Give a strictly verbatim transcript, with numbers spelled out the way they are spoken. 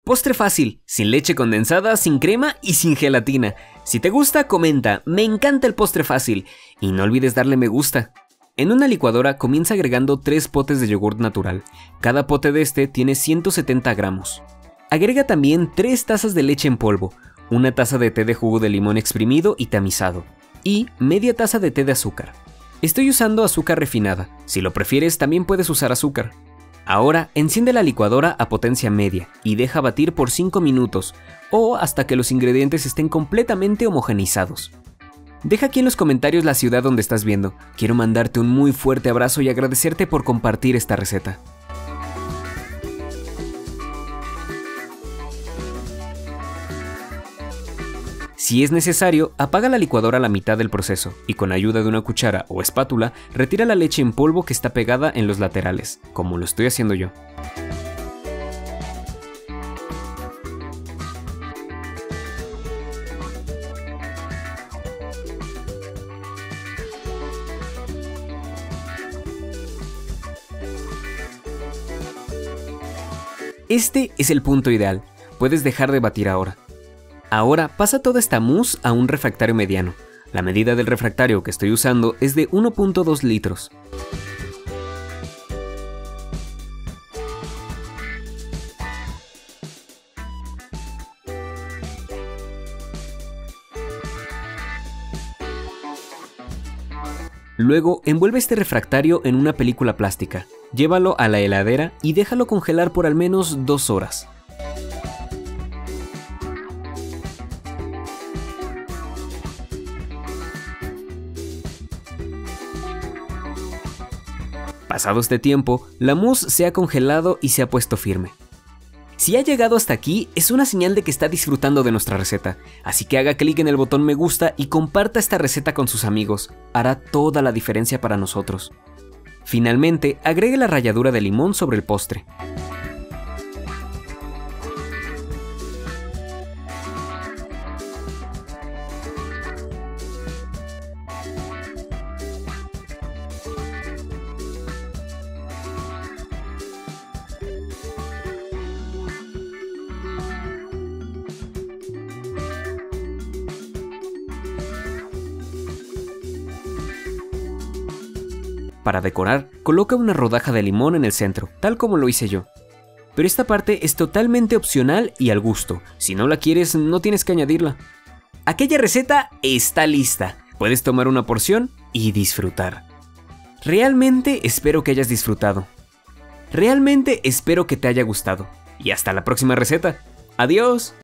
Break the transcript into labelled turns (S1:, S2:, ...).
S1: Postre fácil, sin leche condensada, sin crema y sin gelatina. Si te gusta, comenta, me encanta el postre fácil. Y no olvides darle me gusta. En una licuadora comienza agregando tres potes de yogurt natural. Cada pote de este tiene ciento setenta gramos. Agrega también tres tazas de leche en polvo, una taza de té de jugo de limón exprimido y tamizado, y media taza de té de azúcar. Estoy usando azúcar refinada, si lo prefieres también puedes usar azúcar. Ahora enciende la licuadora a potencia media y deja batir por cinco minutos o hasta que los ingredientes estén completamente homogenizados. Deja aquí en los comentarios la ciudad donde estás viendo. Quiero mandarte un muy fuerte abrazo y agradecerte por compartir esta receta. Si es necesario, apaga la licuadora a la mitad del proceso y con ayuda de una cuchara o espátula, retira la leche en polvo que está pegada en los laterales, como lo estoy haciendo yo. Este es el punto ideal, puedes dejar de batir ahora. Ahora pasa toda esta mousse a un refractario mediano. La medida del refractario que estoy usando es de uno punto dos litros. Luego envuelve este refractario en una película plástica, llévalo a la heladera y déjalo congelar por al menos dos horas. Pasado este tiempo, la mousse se ha congelado y se ha puesto firme. Si ha llegado hasta aquí, es una señal de que está disfrutando de nuestra receta, así que haga clic en el botón me gusta y comparta esta receta con sus amigos, hará toda la diferencia para nosotros. Finalmente, agregue la ralladura de limón sobre el postre. Para decorar, coloca una rodaja de limón en el centro, tal como lo hice yo. Pero esta parte es totalmente opcional y al gusto, si no la quieres no tienes que añadirla. Aquella receta está lista, puedes tomar una porción y disfrutar. Realmente espero que hayas disfrutado. Realmente espero que te haya gustado. Y hasta la próxima receta. ¡Adiós!